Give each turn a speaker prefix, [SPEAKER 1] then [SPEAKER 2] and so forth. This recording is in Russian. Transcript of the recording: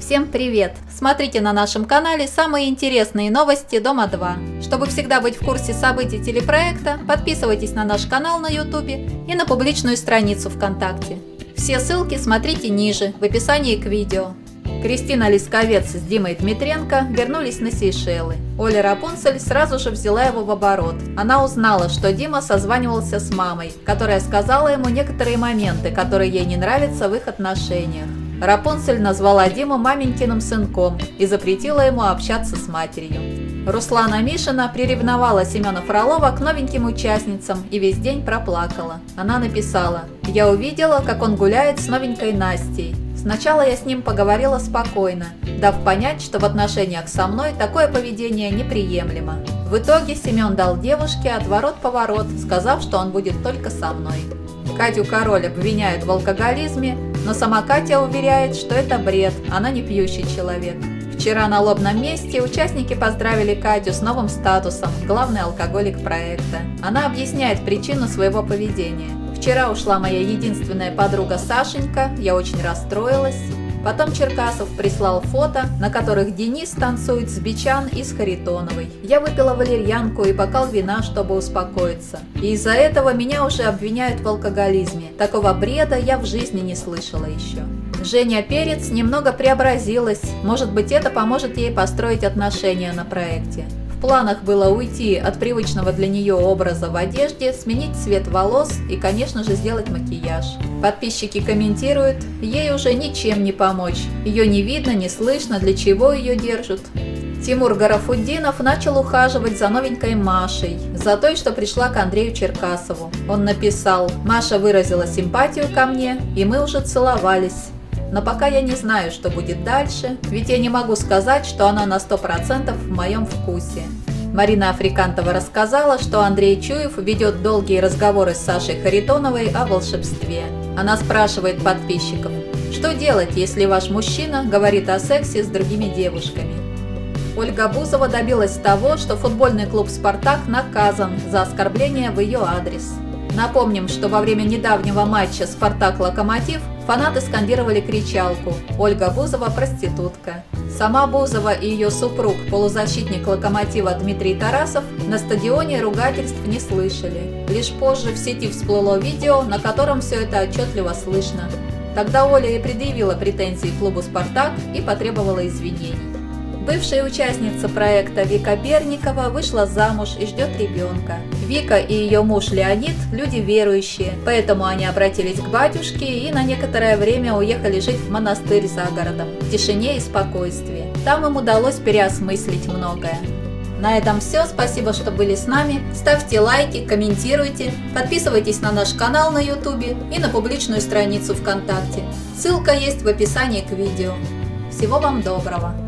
[SPEAKER 1] Всем привет! Смотрите на нашем канале самые интересные новости Дома 2. Чтобы всегда быть в курсе событий телепроекта, подписывайтесь на наш канал на YouTube и на публичную страницу ВКонтакте. Все ссылки смотрите ниже, в описании к видео. Кристина Лисковец с Димой Дмитренко вернулись на Сейшелы. Оля Рапунцель сразу же взяла его в оборот. Она узнала, что Дима созванивался с мамой, которая сказала ему некоторые моменты, которые ей не нравятся в их отношениях. Рапунцель назвала Диму маменькиным сынком и запретила ему общаться с матерью. Руслана Мишина приревновала Семена Фролова к новеньким участницам и весь день проплакала. Она написала: «Я увидела, как он гуляет с новенькой Настей. Сначала я с ним поговорила спокойно, дав понять, что в отношениях со мной такое поведение неприемлемо. В итоге Семен дал девушке отворот-поворот, сказав, что он будет только со мной». Катю Король обвиняют в алкоголизме, но сама Катя уверяет, что это бред, она не пьющий человек. Вчера на лобном месте участники поздравили Катю с новым статусом «Главный алкоголик проекта». Она объясняет причину своего поведения. «Вчера ушла моя единственная подруга Сашенька, я очень расстроилась». Потом Черкасов прислал фото, на которых Денис танцует с Бичан и с Харитоновой. «Я выпила валерьянку и бокал вина, чтобы успокоиться. И из-за этого меня уже обвиняют в алкоголизме. Такого бреда я в жизни не слышала еще». Женя Перец немного преобразилась. Может быть, это поможет ей построить отношения на проекте. В планах было уйти от привычного для нее образа в одежде, сменить цвет волос и, конечно же, сделать макияж. Подписчики комментируют: ей уже ничем не помочь, ее не видно, не слышно, для чего ее держат. Тимур Гарафуддинов начал ухаживать за новенькой Машей, за той, что пришла к Андрею Черкасову. Он написал: «Маша выразила симпатию ко мне, и мы уже целовались. Но пока я не знаю, что будет дальше, ведь я не могу сказать, что она на 100% в моем вкусе». Марина Африкантова рассказала, что Андрей Чуев ведет долгие разговоры с Сашей Харитоновой о волшебстве. Она спрашивает подписчиков: что делать, если ваш мужчина говорит о сексе с другими девушками? Ольга Бузова добилась того, что футбольный клуб «Спартак» наказан за оскорбление в ее адрес. Напомним, что во время недавнего матча «Спартак-Локомотив» фанаты скандировали кричалку «Ольга Бузова – проститутка». Сама Бузова и ее супруг, полузащитник «Локомотива» Дмитрий Тарасов, на стадионе ругательств не слышали. Лишь позже в сети всплыло видео, на котором все это отчетливо слышно. Тогда Оля и предъявила претензии клубу «Спартак» и потребовала извинений. Бывшая участница проекта Вика Берникова вышла замуж и ждет ребенка. Вика и ее муж Леонид – люди верующие, поэтому они обратились к батюшке и на некоторое время уехали жить в монастырь за городом, в тишине и спокойствии. Там им удалось переосмыслить многое. На этом все, спасибо, что были с нами. Ставьте лайки, комментируйте, подписывайтесь на наш канал на YouTube и на публичную страницу ВКонтакте. Ссылка есть в описании к видео. Всего вам доброго!